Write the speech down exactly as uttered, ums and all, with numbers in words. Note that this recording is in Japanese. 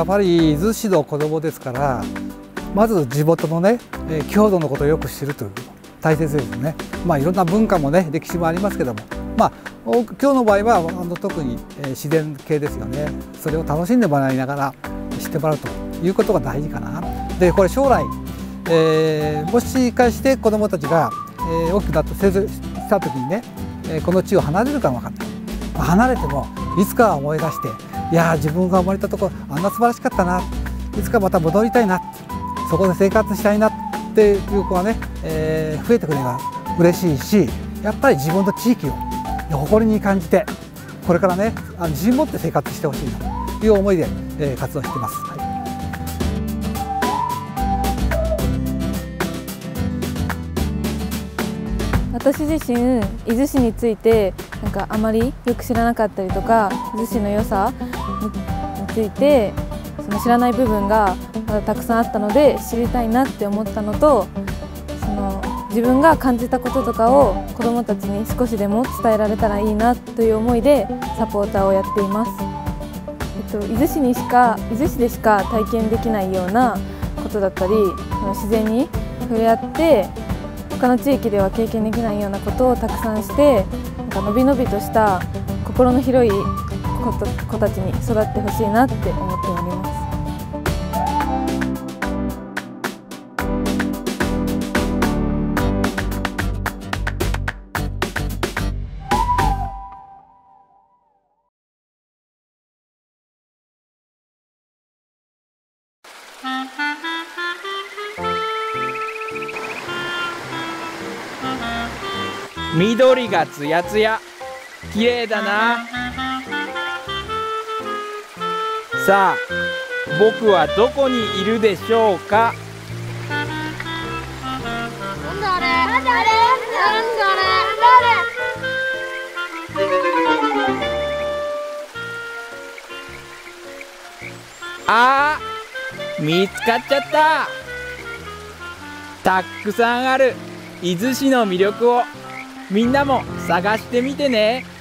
やっぱり伊豆市の子どもですから、まず地元のね、えー、郷土のことをよく知るということ大切ですね。まあいろんな文化もね歴史もありますけども、まあ今日の場合はあの特に、えー、自然系ですよね。それを楽しんでもらいながら知ってもらうということが大事かな。でこれ将来、えー、もしかして子どもたちが、えー、大きくなって成長した時にね、えー、この地を離れるかも分かんない。まあ、離れてもいつかは思い出して、いや自分が生まれたところあんな素晴らしかったな、いつかまた戻りたいな、そこで生活したいなっていう子がね、えー、増えてくれば嬉しいし、やっぱり自分の地域を誇りに感じてこれからねあの自信持って生活してほしいなという思いで、えー、活動しています。はい、 私自身伊豆市についてなんかあまりよく知らなかったりとか、伊豆市の良さについてその知らない部分がまだたくさんあったので知りたいなって思ったのと、その自分が感じたこととかを子どもたちに少しでも伝えられたらいいなという思いでサポーターをやっています。えっと、伊豆市にしか伊豆市でしか体験できないようなことだったり、その自然に触れ合って他の地域では経験できないようなことをたくさんして、なんかのびのびとした心の広い子と子たちに育ってほしいなって思っております。 緑がつやつや、綺麗だな。さあ、僕はどこにいるでしょうか。 なんだあれ、なんだあれ、なんだあれ、 あー、見つかっちゃった。たくさんある伊豆市の魅力をみんなも探してみてね。